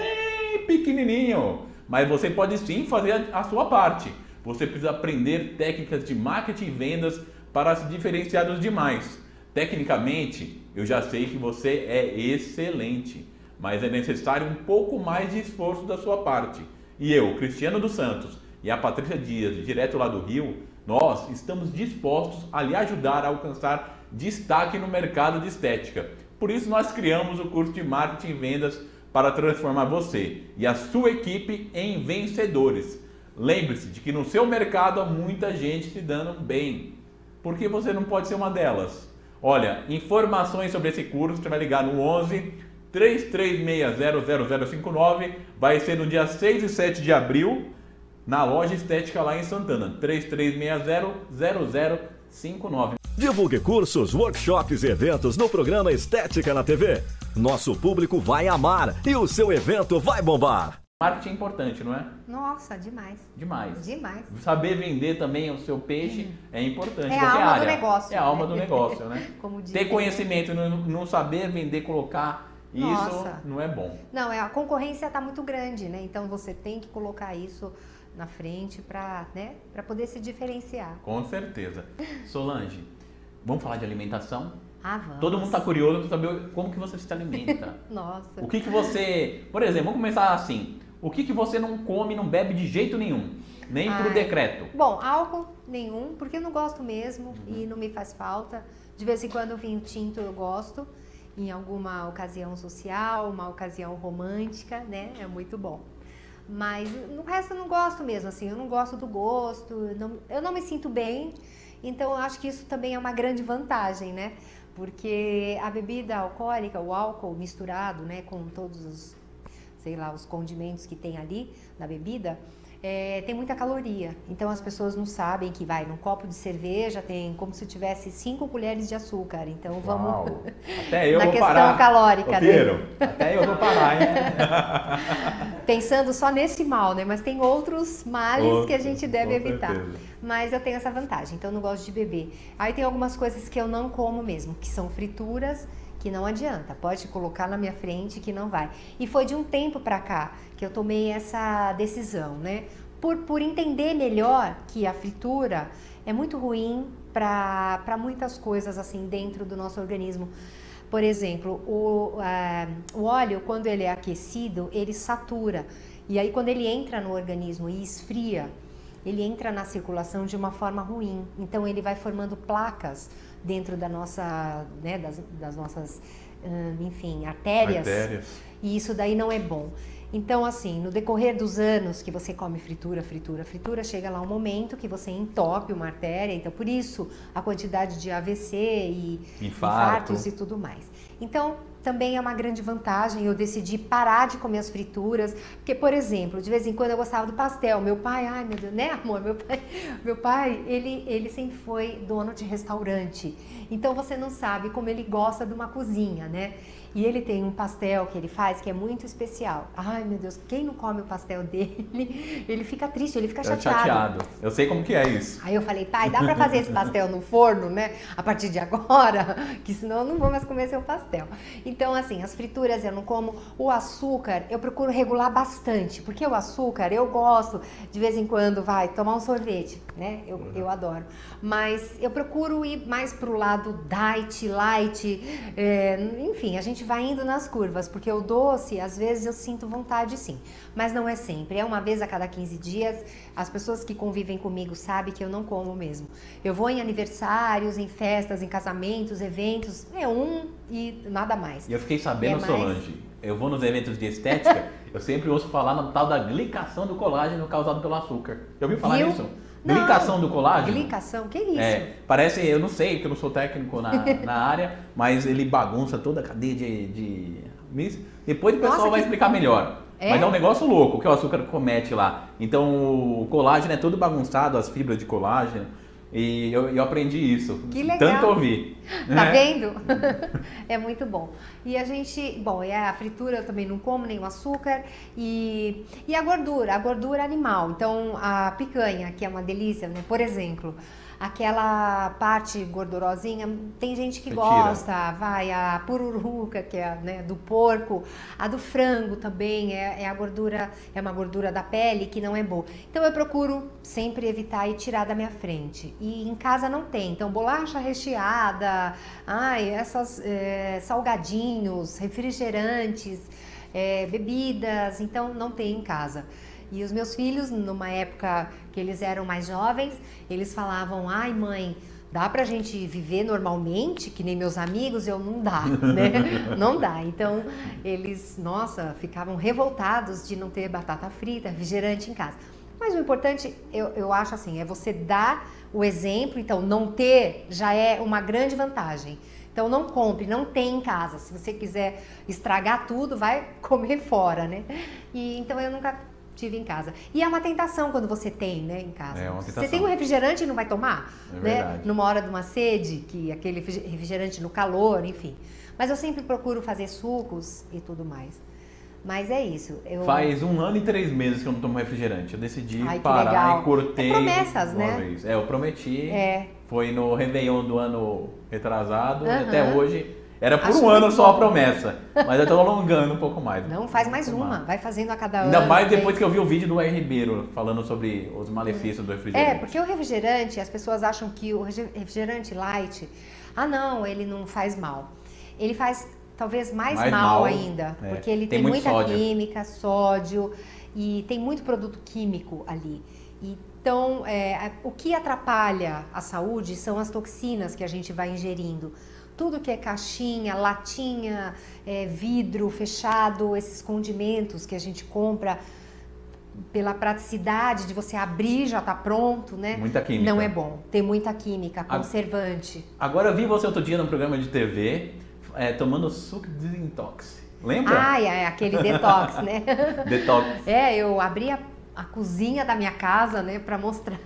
bem pequenininho. Mas você pode sim fazer a sua parte. Você precisa aprender técnicas de marketing e vendas para se diferenciar dos demais. Tecnicamente, eu já sei que você é excelente, mas é necessário um pouco mais de esforço da sua parte. E eu, Cristiano dos Santos e a Patrícia Dias, direto lá do Rio, nós estamos dispostos a lhe ajudar a alcançar destaque no mercado de estética. Por isso nós criamos o curso de marketing e vendas para transformar você e a sua equipe em vencedores. Lembre-se de que no seu mercado há muita gente se dando bem. Por que você não pode ser uma delas? Olha, informações sobre esse curso, você vai ligar no onze, três três seis zero, zero zero cinco nove. Vai ser no dia seis e sete de abril, na loja estética lá em Santana. três três seis zero, zero zero cinco nove. Divulgue cursos, workshops e eventos no programa Estética na T V. Nosso público vai amar e o seu evento vai bombar. Marketing é importante, não é? Nossa, demais. Demais. Demais. Saber vender também o seu peixe hum. é importante. É em a qualquer alma área. do negócio. É a alma do negócio, né? Como diz, ter conhecimento, não, não saber vender, colocar, Nossa. isso não é bom. Não, é, a concorrência está muito grande, né? Então você tem que colocar isso na frente para, né, para poder se diferenciar. Com certeza. Solange, vamos falar de alimentação? Ah, vamos. Todo mundo está curioso para saber como que você se alimenta. Nossa. O que que você... Por exemplo, vamos começar assim. O que que você não come, não bebe de jeito nenhum? Nem Ai. Por decreto. Bom, álcool nenhum, porque eu não gosto mesmo uhum. e não me faz falta. De vez em quando vinho tinto eu gosto, em alguma ocasião social, uma ocasião romântica, né? É muito bom. Mas no resto eu não gosto mesmo, assim, eu não gosto do gosto, eu não, eu não me sinto bem, então eu acho que isso também é uma grande vantagem, né? Porque a bebida alcoólica, o álcool misturado, né, com todos os, sei lá, os condimentos que tem ali na bebida, é, tem muita caloria. Então as pessoas não sabem que vai num copo de cerveja tem como se tivesse cinco colheres de açúcar. Então vamos Uau. Até eu na vou questão parar. calórica, Roteiro, né? Até eu vou parar, hein? Pensando só nesse mal, né? Mas tem outros males Outro, que a gente deve evitar. Certeza. Mas eu tenho essa vantagem, então eu não gosto de beber. Aí tem algumas coisas que eu não como mesmo, que são frituras, que não adianta, pode colocar na minha frente que não vai. E foi de um tempo pra cá que eu tomei essa decisão, né? Por, por entender melhor que a fritura é muito ruim para muitas coisas assim dentro do nosso organismo. Por exemplo, o, uh, o óleo, quando ele é aquecido, ele satura. E aí quando ele entra no organismo e esfria, ele entra na circulação de uma forma ruim. Então ele vai formando placas dentro da nossa, né, das, das nossas, hum, enfim, artérias, artérias. E isso daí não é bom. Então, assim, no decorrer dos anos que você come fritura, fritura, fritura, chega lá um momento que você entope uma artéria. Então, por isso, a quantidade de A V C e Infarto. infartos e tudo mais. Então, também é uma grande vantagem. Eu decidi parar de comer as frituras, porque, por exemplo, de vez em quando eu gostava do pastel. Meu pai, ai meu Deus, né amor? Meu pai, meu pai ele, ele sempre foi dono de restaurante, então você não sabe como ele gosta de uma cozinha, né? E ele tem um pastel que ele faz que é muito especial. Ai, meu Deus, quem não come o pastel dele, ele fica triste, ele fica chateado. chateado. Eu sei como que é isso. Aí eu falei, pai, dá pra fazer esse pastel no forno, né? A partir de agora, que senão eu não vou mais comer seu pastel. Então, assim, as frituras eu não como. O açúcar, eu procuro regular bastante, porque o açúcar eu gosto, de vez em quando, vai, tomar um sorvete, né? Eu, eu adoro. Mas eu procuro ir mais pro lado diet, light, é, enfim, a gente vai indo nas curvas, porque o doce, às vezes eu sinto vontade sim, mas não é sempre, é uma vez a cada quinze dias. As pessoas que convivem comigo sabem que eu não como mesmo. Eu vou em aniversários, em festas, em casamentos, eventos, é um e nada mais. E eu fiquei sabendo, é Solange, mais... eu vou nos eventos de estética, eu sempre ouço falar no tal da glicação do colágeno causado pelo açúcar. Já ouviu falar Viu? nisso? Glicação não, do colágeno? Glicação? Que isso? É, parece, eu não sei, porque eu não sou técnico na, na área, mas ele bagunça toda a cadeia de... de... Depois o pessoal Nossa, vai que... explicar melhor. É? Mas é um negócio louco que o açúcar comete lá. Então o colágeno é todo bagunçado, as fibras de colágeno. E eu, eu aprendi isso. Que legal. Tanto ouvir. Tá é. vendo? É muito bom. E a gente, bom, e a fritura eu também não como, nem o açúcar. E, e a gordura, a gordura animal. Então a picanha, que é uma delícia, né? Por exemplo, aquela parte gordurosinha, tem gente que Você gosta, tira. vai, a pururuca, que é, né, do porco, a do frango também, é, é a gordura, é uma gordura da pele que não é boa. Então eu procuro sempre evitar e tirar da minha frente. E em casa não tem, então bolacha recheada, ai, essas é, salgadinhos, refrigerantes, é, bebidas, então não tem em casa. E os meus filhos, numa época que eles eram mais jovens, eles falavam, ai mãe, dá pra gente viver normalmente, que nem meus amigos? Eu, não dá, né? Não dá. Então, eles, nossa, ficavam revoltados de não ter batata frita, refrigerante em casa. Mas o importante, eu, eu acho assim, é você dar o exemplo. Então, não ter já é uma grande vantagem. Então, não compre, não tem em casa. Se você quiser estragar tudo, vai comer fora, né? E, então, eu nunca... tive em casa. E é uma tentação quando você tem, né, em casa. É uma tentação. Você tem um refrigerante e não vai tomar, é né? Verdade. Numa hora de uma sede, que aquele refrigerante no calor, enfim. Mas eu sempre procuro fazer sucos e tudo mais. Mas é isso. Eu... Faz um ano e três meses que eu não tomo refrigerante. Eu decidi Ai, parar legal. e cortei. É promessas, uma né? vez. É, eu prometi. É. Foi no Réveillon do ano retrasado. Uhum. E até hoje. Era por Acho um ano muito só a bom. promessa. Mas eu tô alongando um pouco mais. Não, faz mais Vou tomar. uma. Vai fazendo a cada ano. Ainda mais depois tem... que eu vi o vídeo do R. Ribeiro falando sobre os malefícios do refrigerante. É, porque o refrigerante, as pessoas acham que o refrigerante light, ah não, ele não faz mal. Ele faz talvez mais, mais mal, mal ainda, é. porque ele tem, tem, muito muita sódio. química, sódio, e tem muito produto químico ali. Então, é, o que atrapalha a saúde são as toxinas que a gente vai ingerindo. Tudo que é caixinha, latinha, é, vidro fechado, esses condimentos que a gente compra pela praticidade de você abrir, já tá pronto, né? Muita química. Não é bom. Tem muita química, conservante. Agora eu vi você outro dia num programa de T V é, tomando suco de detox. Lembra? Ah, é aquele detox, né? Detox. É, eu abri a, a cozinha da minha casa, né, para mostrar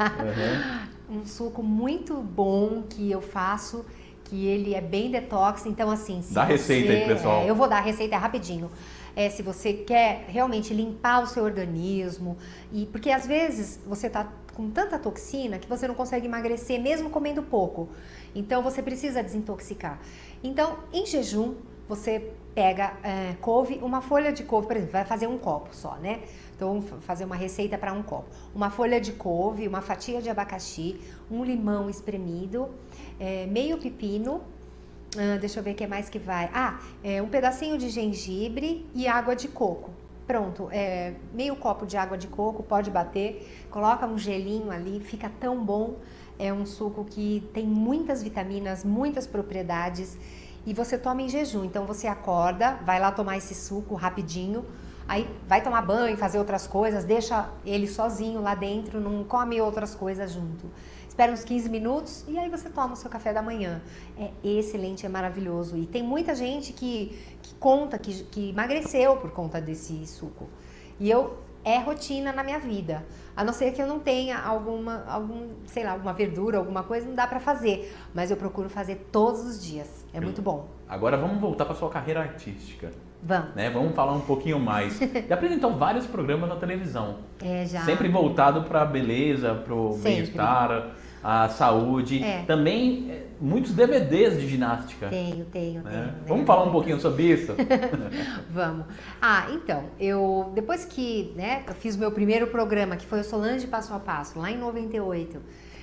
Uhum. um suco muito bom que eu faço, que ele é bem detox. Então, assim, se Dá você, receita aí, pessoal. É, eu vou dar a receita rapidinho. É, se você quer realmente limpar o seu organismo, e porque às vezes você tá com tanta toxina que você não consegue emagrecer mesmo comendo pouco. Então você precisa desintoxicar. Então, em jejum, você pega é, couve, uma folha de couve, por exemplo, vai fazer um copo só, né? Então, vamos fazer uma receita para um copo. Uma folha de couve, uma fatia de abacaxi, um limão espremido, é, meio pepino. Ah, deixa eu ver o que mais que vai. Ah, é, um pedacinho de gengibre e água de coco. Pronto, é, meio copo de água de coco, pode bater, coloca um gelinho ali, fica tão bom. É um suco que tem muitas vitaminas, muitas propriedades e você toma em jejum. Então você acorda, vai lá tomar esse suco rapidinho, aí vai tomar banho, fazer outras coisas, deixa ele sozinho lá dentro, não come outras coisas junto. espera uns quinze minutos e aí você toma o seu café da manhã. É excelente, é maravilhoso. E tem muita gente que, que conta que, que emagreceu por conta desse suco. E eu, é rotina na minha vida. A não ser que eu não tenha alguma, algum, sei lá, alguma verdura, alguma coisa, não dá pra fazer. Mas eu procuro fazer todos os dias. É muito bom. Agora vamos voltar para sua carreira artística. Vamos. Né? Vamos falar um pouquinho mais. Já apresentou vários programas na televisão. É, já. Sempre voltado para a beleza, para o bem-estar, a saúde. É. Também muitos D V Ds de ginástica. Tenho, tenho, né? tenho. Vamos né? falar um pouquinho sobre isso? Vamos. Ah, então, eu depois que né, eu fiz o meu primeiro programa, que foi o Solange Passo a Passo, lá em noventa e oito.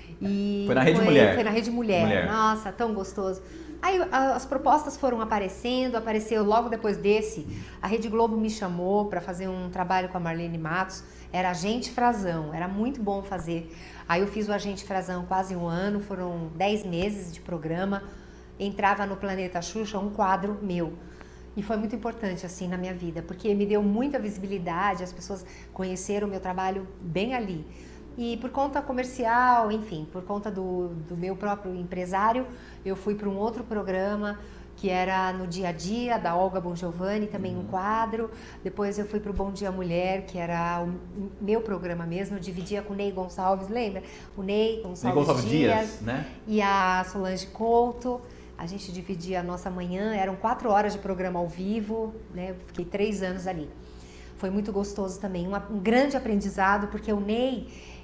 E foi na Rede foi, Mulher. Foi na Rede Mulher. Mulher. Nossa, tão gostoso. Aí as propostas foram aparecendo, apareceu logo depois desse, a Rede Globo me chamou para fazer um trabalho com a Marlene Matos, era Agente Frazão, era muito bom fazer. Aí eu fiz o Agente Frazão quase um ano, foram dez meses de programa, entrava no Planeta Xuxa um quadro meu. E foi muito importante assim na minha vida, porque me deu muita visibilidade, as pessoas conheceram o meu trabalho bem ali. E por conta comercial, enfim, por conta do, do meu próprio empresário, eu fui para um outro programa que era no Dia a Dia, da Olga Bongiovanni, também um quadro. Depois eu fui para o Bom Dia Mulher, que era o meu programa mesmo, eu dividia com o Ney Gonçalves, lembra? O Ney Gonçalves, Ney Gonçalves Dias, Dias, né? E a Solange Couto. A gente dividia a nossa manhã, eram quatro horas de programa ao vivo, né? Eu fiquei três anos ali. Foi muito gostoso também, um, um grande aprendizado, porque o Ney,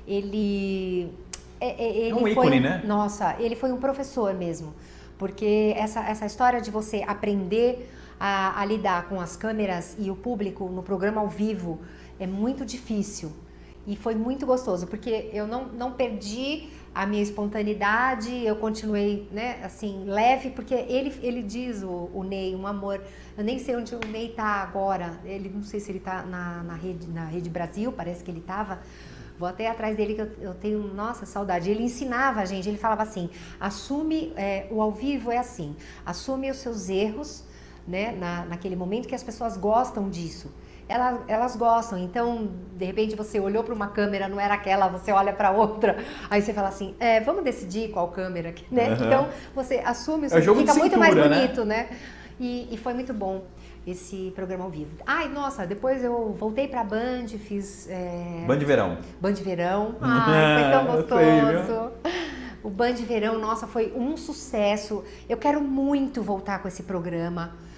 ele... Ele é um ícone, foi, né? Nossa, ele foi um professor mesmo, porque essa, essa história de você aprender a, a lidar com as câmeras e o público no programa ao vivo é muito difícil. E foi muito gostoso, porque eu não, não perdi a minha espontaneidade, eu continuei, né, assim, leve, porque ele, ele diz, o, o Ney, um amor, eu nem sei onde o Ney tá agora, ele, não sei se ele tá na, na, rede, na Rede Brasil, parece que ele tava, vou até atrás dele que eu, eu tenho, nossa, saudade, ele ensinava a gente, ele falava assim, assume, é, o ao vivo é assim, assume os seus erros, né, na, naquele momento que as pessoas gostam disso. Elas, elas gostam, então de repente você olhou para uma câmera, não era aquela, você olha para outra, aí você fala assim, é, vamos decidir qual câmera, né? Uhum. Então você assume, você é jogo fica de muito cintura, mais bonito, né? né? E, e foi muito bom esse programa ao vivo. Ai, nossa, depois eu voltei pra Band, fiz... É... Band Verão. Band Verão, ai, foi tão gostoso. Sei, o Band Verão, nossa, foi um sucesso. Eu quero muito voltar com esse programa.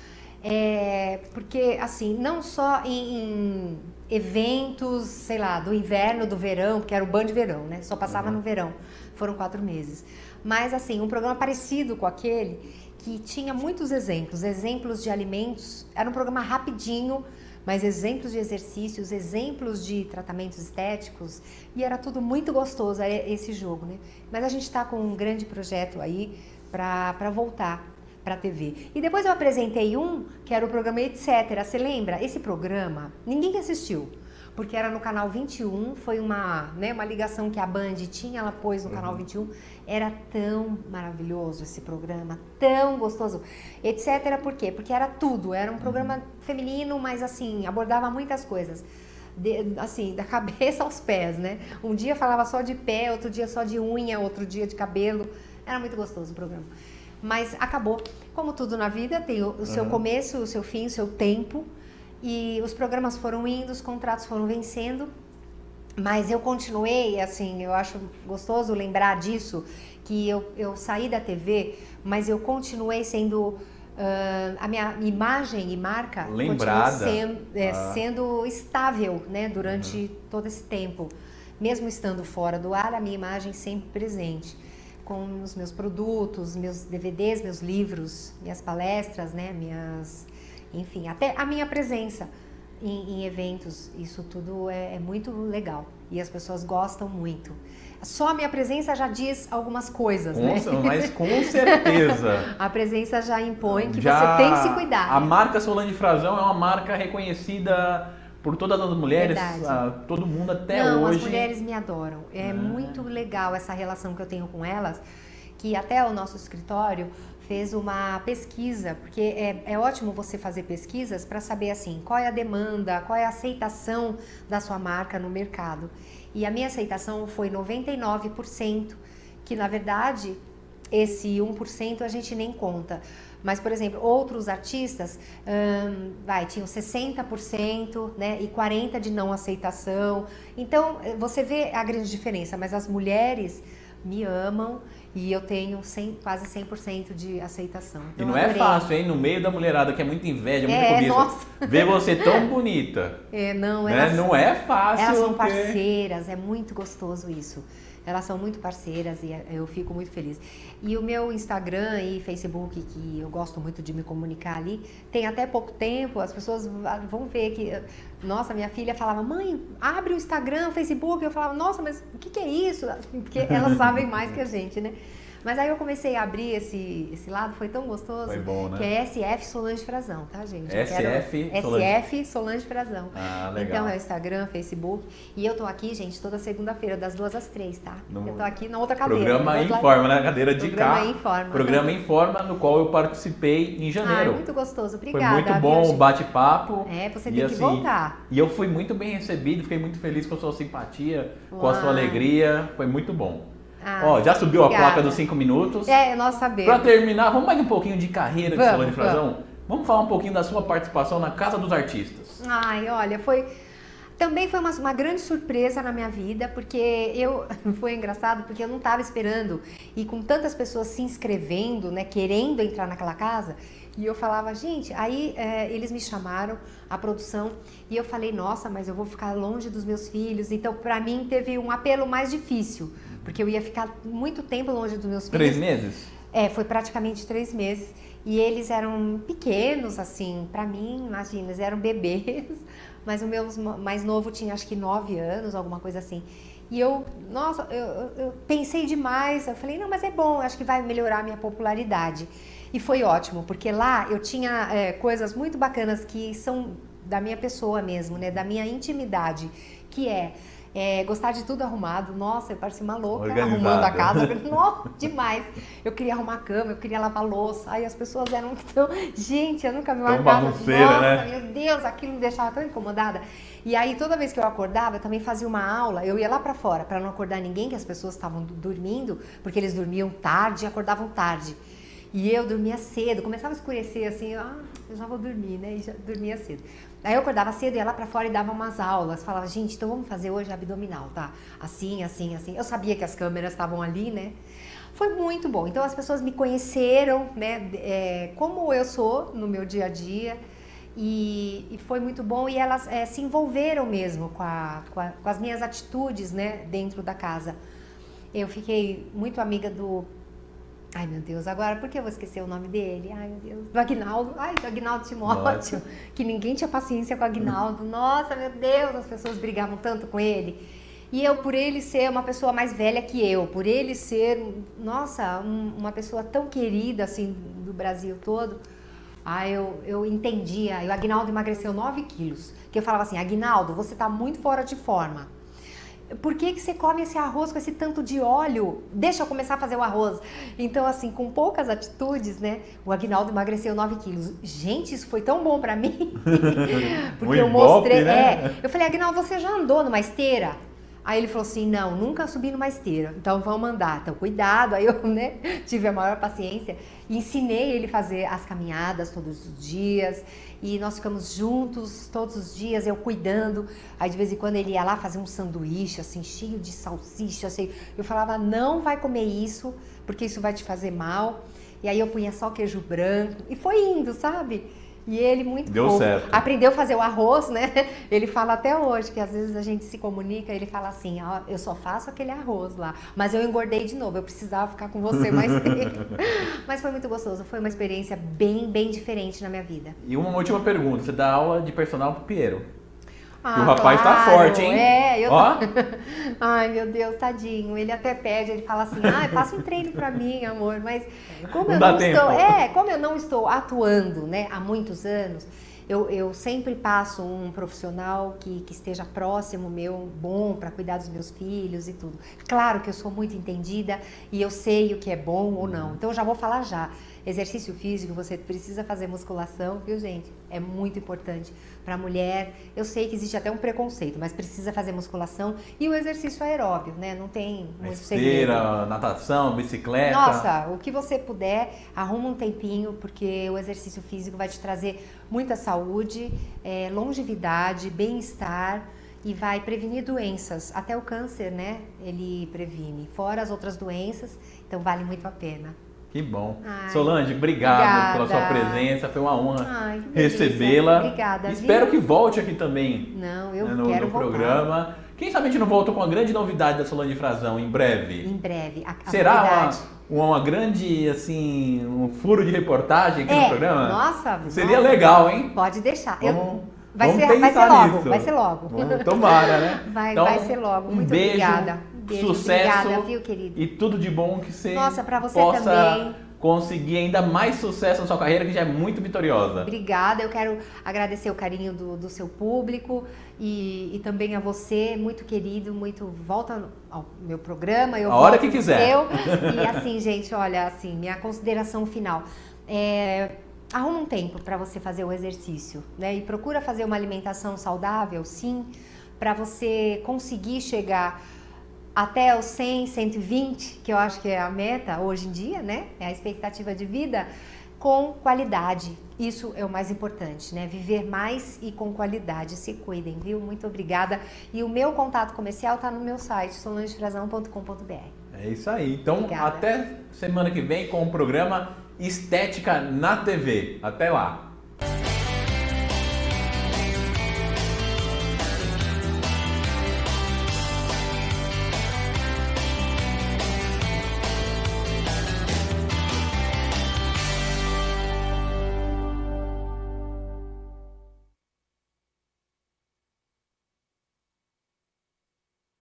É, porque, assim, não só em, em eventos, sei lá, do inverno, do verão, porque era o Band Verão, né? Só passava uhum. no verão, foram quatro meses. Mas, assim, um programa parecido com aquele, que tinha muitos exemplos, exemplos de alimentos, era um programa rapidinho, mas exemplos de exercícios, exemplos de tratamentos estéticos, e era tudo muito gostoso, esse jogo, né? Mas a gente está com um grande projeto aí para voltar para a T V. E depois eu apresentei um, que era o programa Etc. Você lembra? Esse programa, ninguém assistiu, porque era no Canal vinte e um, foi uma, né, uma ligação que a Band tinha, ela pôs no uhum. Canal vinte e um. Era tão maravilhoso esse programa, tão gostoso. Etc. Por quê? Porque era tudo, era um programa uhum. feminino, mas assim, abordava muitas coisas. De, assim, da cabeça aos pés, né? Um dia falava só de pé, outro dia só de unha, outro dia de cabelo. Era muito gostoso o programa. Mas acabou. Como tudo na vida, tem o, o seu uhum. começo, o seu fim, o seu tempo. E os programas foram indo, os contratos foram vencendo. Mas eu continuei, assim, eu acho gostoso lembrar disso, que eu, eu saí da T V, mas eu continuei sendo... Uh, a minha imagem e marca lembrada, sendo, é, ah. sendo estável, né, durante uhum. todo esse tempo. Mesmo estando fora do ar, a minha imagem sempre presente. Com os meus produtos, meus D V Ds, meus livros, minhas palestras, né, minhas, enfim, até a minha presença em, em eventos, isso tudo é, é muito legal e as pessoas gostam muito. Só a minha presença já diz algumas coisas, com, né? Mas com certeza. A presença já impõe que já você tem que se cuidar. A né? marca Solange Frazão é uma marca reconhecida por todas as mulheres, a, todo mundo até Não, hoje. As mulheres me adoram. É, é muito legal essa relação que eu tenho com elas, que até o nosso escritório fez uma pesquisa, porque é, é ótimo você fazer pesquisas para saber assim, qual é a demanda, qual é a aceitação da sua marca no mercado. E a minha aceitação foi noventa e nove por cento que na verdade esse um por cento a gente nem conta. Mas, por exemplo, outros artistas, hum, vai, tinham sessenta por cento, né, e quarenta por cento de não aceitação. Então, você vê a grande diferença, mas as mulheres me amam e eu tenho cem, quase cem por cento de aceitação. Então, e não é fácil, hein? No meio da mulherada, que é muita inveja, muita é, cobiça, nossa. ver você tão bonita. É, não, né? elas, não é fácil. Elas são porque... parceiras, é muito gostoso isso. Elas são muito parceiras e eu fico muito feliz. E o meu Instagram e Facebook, que eu gosto muito de me comunicar ali, tem até pouco tempo, as pessoas vão ver que... Nossa, minha filha falava, mãe, abre o Instagram, o Facebook. Eu falava, nossa, mas o que, que é isso? Porque elas sabem mais que a gente, né? Mas aí eu comecei a abrir esse, esse lado, foi tão gostoso. Foi bom, né? Que é S F Solange Frazão, tá, gente? S F Solange. S F Solange Frazão. Ah, legal. Então é o Instagram, Facebook. E eu tô aqui, gente, toda segunda-feira, das duas às três, tá? No... Eu tô aqui na outra cadeira. Programa Informa, né? Cadeira de Programa cá. Informa. Programa Informa, no qual eu participei em janeiro. Ah, muito gostoso. Obrigada. Foi muito bom o bate-papo. É, você e, tem assim, que voltar. E eu fui muito bem recebido, fiquei muito feliz com a sua simpatia, Uau. com a sua alegria. Foi muito bom. Ah, Ó, já subiu obrigada. a placa dos cinco minutos. É, nós sabemos. Para terminar, vamos mais um pouquinho de carreira de Vamos, Solange Frazão? vamos. Vamos falar um pouquinho da sua participação na Casa dos Artistas. Ai, olha, foi... Também foi uma, uma grande surpresa na minha vida, porque eu... Foi engraçado, porque eu não estava esperando. E com tantas pessoas se inscrevendo, né, querendo entrar naquela casa... E eu falava, gente, aí é, eles me chamaram, a produção, e eu falei, nossa, mas eu vou ficar longe dos meus filhos. Então, pra mim, teve um apelo mais difícil, porque eu ia ficar muito tempo longe dos meus filhos. Três meses? É, foi praticamente três meses. E eles eram pequenos, assim, pra mim, imagina, eles eram bebês, mas o meu mais novo tinha acho que nove anos, alguma coisa assim. E eu, nossa, eu, eu pensei demais, eu falei, não, mas é bom, acho que vai melhorar a minha popularidade. E foi ótimo, porque lá eu tinha é, coisas muito bacanas que são da minha pessoa mesmo, né, da minha intimidade, que é, é gostar de tudo arrumado. Nossa, eu parecia uma louca Organizada. arrumando a casa. Nossa, demais. Eu queria arrumar a cama, eu queria lavar louça. Aí as pessoas eram tão... Gente, eu nunca vi uma Tão casa... bagunceira, Nossa, né? meu Deus, aquilo me deixava tão incomodada. E aí, toda vez que eu acordava, eu também fazia uma aula. Eu ia lá pra fora, pra não acordar ninguém, que as pessoas estavam dormindo, porque eles dormiam tarde e acordavam tarde. E eu dormia cedo, começava a escurecer assim, ah, eu já vou dormir, né? E já dormia cedo. Aí eu acordava cedo, ia lá pra fora e dava umas aulas. Falava, gente, então vamos fazer hoje abdominal, tá? Assim, assim, assim. Eu sabia que as câmeras estavam ali, né? Foi muito bom. Então as pessoas me conheceram, né? É, como eu sou no meu dia a dia. E, e foi muito bom. E elas é, se envolveram mesmo com, a, com, a, com as minhas atitudes, né? Dentro da casa. Eu fiquei muito amiga do... Ai, meu Deus, agora por que eu vou esquecer o nome dele? Ai, meu Deus, do Aguinaldo. Ai, do Aguinaldo Timóteo. Nossa. Que ninguém tinha paciência com o Aguinaldo. Nossa, meu Deus, as pessoas brigavam tanto com ele. E eu, por ele ser uma pessoa mais velha que eu, por ele ser, nossa, um, uma pessoa tão querida, assim, do Brasil todo, ai, eu, eu entendia. E o Aguinaldo emagreceu nove quilos. Que eu falava assim, Aguinaldo, você tá muito fora de forma. Por que que você come esse arroz com esse tanto de óleo? Deixa eu começar a fazer o arroz. Então, assim, com poucas atitudes, né? O Aguinaldo emagreceu nove quilos. Gente, isso foi tão bom pra mim. Porque Muito eu mostrei... golpe, né? É, eu falei, Aguinaldo, você já andou numa esteira? Aí ele falou assim, não, nunca subi numa esteira, então vamos andar, então cuidado. Aí eu, né, tive a maior paciência e ensinei ele a fazer as caminhadas todos os dias e nós ficamos juntos todos os dias, eu cuidando. Aí de vez em quando ele ia lá fazer um sanduíche assim, cheio de salsicha, assim. Eu falava, não vai comer isso, porque isso vai te fazer mal. E aí eu punha só queijo branco e foi indo, sabe? E ele muito Deu fofo. certo. Aprendeu a fazer o arroz, né? Ele fala até hoje, que às vezes a gente se comunica, ele fala assim, ó, eu só faço aquele arroz lá, mas eu engordei de novo, eu precisava ficar com você mais tempo. Mas foi muito gostoso, foi uma experiência bem, bem diferente na minha vida. E uma última pergunta, você dá aula de personal pro Piero? Ah, o rapaz claro. tá forte, hein? É, eu... Ó. Ai, meu Deus, tadinho. Ele até pede, ele fala assim, ah, passa um treino pra mim, amor. Mas como Não eu dá não tempo. estou, é, como eu não estou atuando, né, há muitos anos, eu, eu sempre passo um profissional que, que esteja próximo meu, bom para cuidar dos meus filhos e tudo. Claro que eu sou muito entendida e eu sei o que é bom ou não. Então eu já vou falar já. Exercício físico, você precisa fazer musculação, viu, gente? É muito importante para a mulher. Eu sei que existe até um preconceito, mas precisa fazer musculação e o exercício aeróbio, né? Não tem muito segredo. Esteira, natação, bicicleta. Nossa, o que você puder, arruma um tempinho, porque o exercício físico vai te trazer muita saúde, é, longevidade, bem-estar e vai prevenir doenças. Até o câncer, né? Ele previne. Fora as outras doenças, então vale muito a pena. Que bom. Ai, Solange, obrigado obrigada. pela sua presença. Foi uma honra Ai, que delícia. recebê-la. Obrigada. Espero viu? que volte aqui também. Não, eu né, no, quero no voltar. programa. Quem sabe a gente não volta com uma grande novidade da Solange Frazão em breve. Em breve. A, a Será novidade. uma, uma grande, assim, um furo de reportagem aqui É, no programa? nossa. Seria nossa. legal, hein? Pode deixar. Vamos, eu, vai, vamos ser, vai ser pensar logo. nisso. Vai ser logo. Vamos, tomara, né? Vai, Então, vai ser logo. Um Muito beijo, obrigada. Um beijo. sucesso Obrigada, viu, querido? e tudo de bom que você, Nossa, pra você possa também. conseguir ainda mais sucesso na sua carreira, que já é muito vitoriosa. Obrigada, eu quero agradecer o carinho do, do seu público e, e também a você, muito querido, muito volta ao meu programa, eu A hora volto que no quiser. seu. E assim, gente, olha, assim, minha consideração final. É, arruma um tempo para você fazer o exercício, né? E procura fazer uma alimentação saudável, sim, para você conseguir chegar até os cem, cento e vinte, que eu acho que é a meta hoje em dia, né? É a expectativa de vida, com qualidade. Isso é o mais importante, né? Viver mais e com qualidade. Se cuidem, viu? Muito obrigada. E o meu contato comercial está no meu site, solange frazão ponto com ponto b r. É isso aí. Então, Obrigada. até semana que vem com o programa Estética na T V. Até lá.